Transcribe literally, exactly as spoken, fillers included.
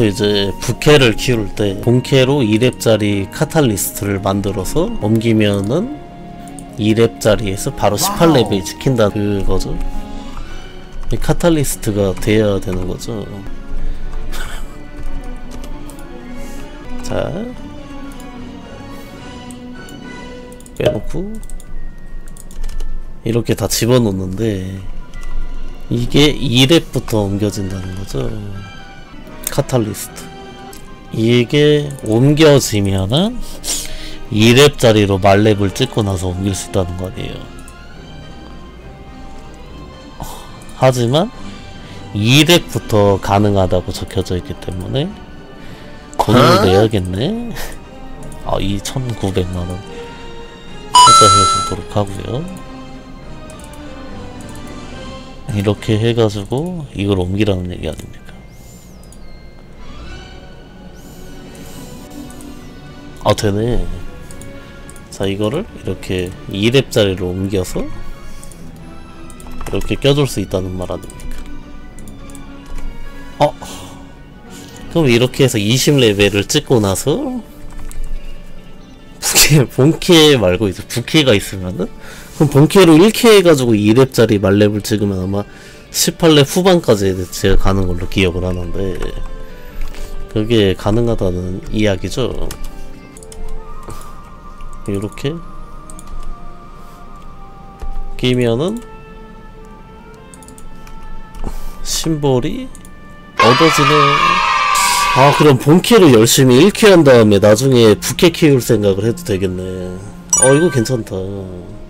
이제 부캐를 키울 때 본캐로 이 렙짜리 카탈리스트를 만들어서 옮기면은 이 렙짜리에서 바로 십팔 렙이 찍힌다 그거죠. 이 카탈리스트가 돼야 되는 거죠. 자, 빼놓고 이렇게 다 집어넣는데 이게 이 렙부터 옮겨진다는 거죠. 카탈리스트. 이게 옮겨지면은 이 렙짜리로 말렙을 찍고 나서 옮길 수 있다는 거 아니에요. 하지만 이 렙부터 가능하다고 적혀져 있기 때문에 돈을 내야겠네. 아, 이 천구백만 원 투자해주도록 하고요. 이렇게 해가지고 이걸 옮기라는 얘기 아닙니까? 아, 되네. 자, 이거를 이렇게 이 렙짜리로 옮겨서 이렇게 껴줄 수 있다는 말 아닙니까? 어? 그럼 이렇게 해서 이십 레벨을 찍고 나서 부캐, 본캐 말고 이제 부캐가 있으면은 그럼 본캐로 일 캐 해가지고 이 렙짜리 말렙을 찍으면 아마 십팔 렙 후반까지 제가 가는 걸로 기억을 하는데 그게 가능하다는 이야기죠. 이렇게 끼면은 심볼이 얻어지네. 아, 그럼 본캐로 열심히 일 캐 한 다음에 나중에 부캐 키울 생각을 해도 되겠네. 어, 이거 괜찮다.